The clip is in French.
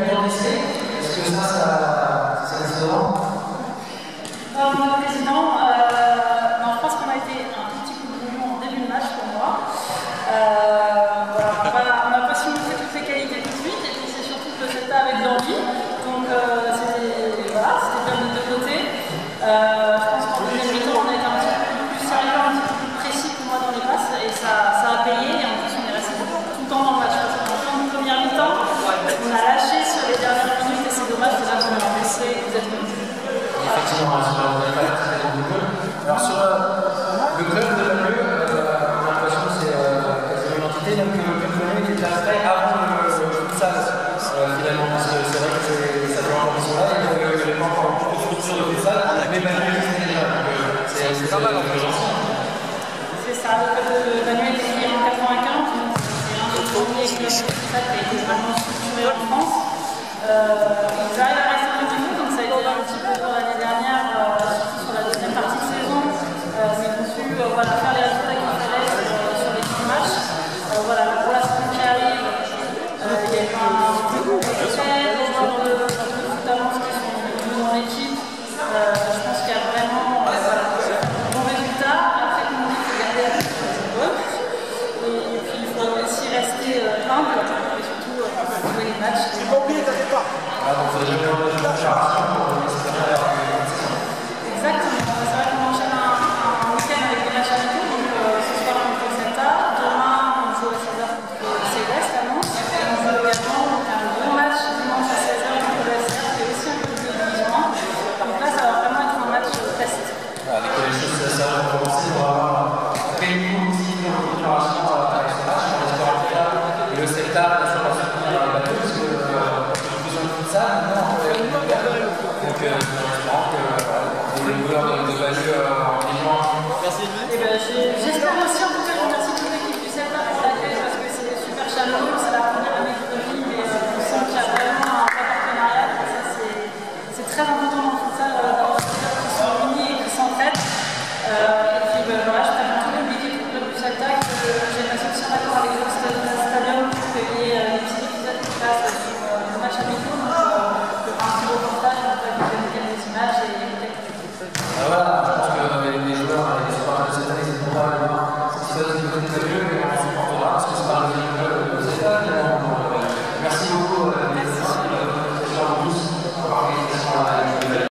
pour tester. Est-ce que ça se demande? Monsieur le Président, je pense qu'on a été un tout petit coup de bouillon en début de match pour moi. On n'a pas su montrer toutes les qualités tout de suite, et puis c'est surtout que c'était avec l'envie. Donc c'était bien de deux côtés. Je pense qu'en deuxième mi-temps, on a été un petit peu plus sérieux, un petit peu plus précis pour moi dans les passes, et ça a payé, et en plus on est resté tout le temps dans le match. Parce qu'en fin de première mi-temps, on a lâché sur les dernières minutes, et c'est dommage, c'est là qu'on a empêché vous êtes venus. Effectivement, alors sur le club de Bagneux, j'ai l'impression que c'est quasiment une entité, donc le club de Bagneux qui était installé avant le futsal finalement, parce que c'est vrai que ça doit encore sont là, et donc il n'y avait pas encore beaucoup de structure de futsal, mais Bagneux existait déjà, donc c'est pas mal en fait. C'est ça, le club de Bagneux est créé en 95, donc c'est un des premiers clubs de futsal qui a été vraiment structuré en France. Ils arrivent à rester au niveau, donc ça a été un petit peu pour l'année dernière, surtout sur la deuxième partie de saison, mais ils ont su faire les résultats qu'il fallait sur les petits matchs. Pour la saison qui arrive, il y a eu un groupe d'experts, des joueurs de foot à Lens qui sont venus dans l'équipe. Je pense qu'il y a vraiment un bon résultat. Après, comme on dit, il faut garder la tête bonne. Et puis il faut aussi rester humble et surtout jouer les matchs. Exactement, c'est vrai qu'on enchaîne un week-end avec des matchs amicaux, donc ce soir contre Celta, demain on joue à 16h contre Céleste à Nantes, et on joue également un gros match dimanche à 16h contre le SR, qui est aussi un peu de division 1. Donc là ça va vraiment être un match test. Avec les choses ça va commencer, on va avoir après une petite préparation avec ce match, on espère en tout cas, et le Celta bien sûr va se tenir à la bateau, parce que besoin de tout ça, maintenant on peut aller donc en espérant que les joueurs de Bagneux en dimanche. Merci. J'espère aussi, en tout cas je remercie toute l'équipe du Celta pour l'accueil, parce que c'est super chaleureux, c'est la première année de vie, mais on sent qu'il y a vraiment un vrai partenariat, et ça c'est très important dans le futsal d'avoir des joueurs qui sont unis et qui s'entraident. Et puis je préfère tout public et tout le club du Celta, que j'ai une association d'accord avec le Stadium pour qu'il y ait des petits épisodes qui passent sur le match amicaux, donc il y aura un petit reportage, on peut vous donner des images et quelques. Voilà.